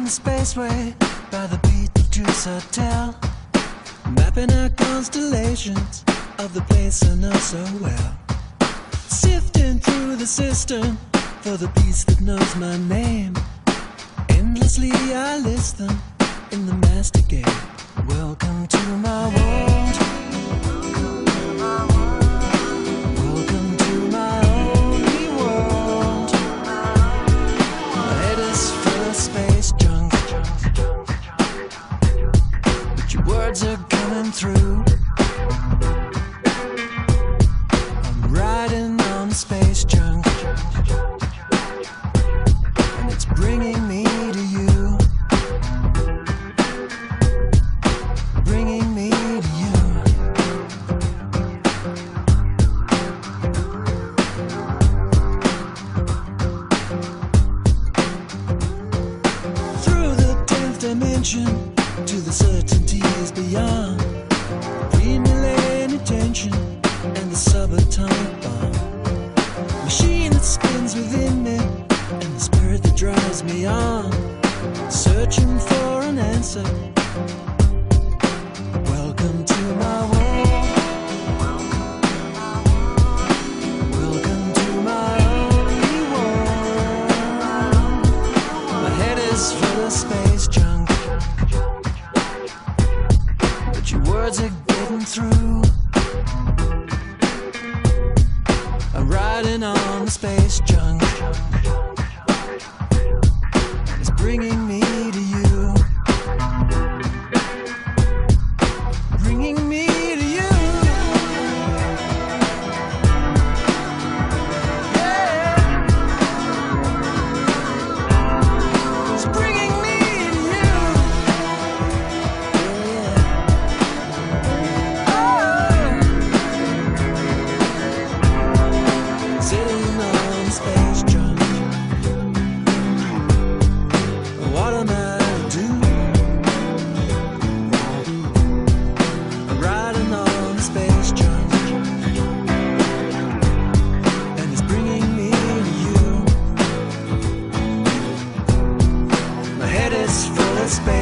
spaceway by the Beetlejuice Hotel, mapping out constellations of the place I know so well. Sifting through the system for the piece that knows my name. Endlessly I list them in the master game. Welcome to my world. Welcome to my only world. My head is full of space junk, but your words are coming through. I'm riding on space junk, and it's bringing me to you. Bringing me to you. Through the 10th dimension to the certainties beyond, pre-millennial tension and the subatomic bomb. Machine that spins within me and the spirit that drives me on, searching for an answer. Welcome to my world. Welcome to my only world. My head is full of space junk, but your words are getting through. I'm riding on the space junk, and it's bringing me to you. Bringing me to you. Yeah. It's bringing me to you. Yeah. Oh. Sitting on space junk. What am I to do? Riding on space junk, and it's bringing me to you. My head is full of space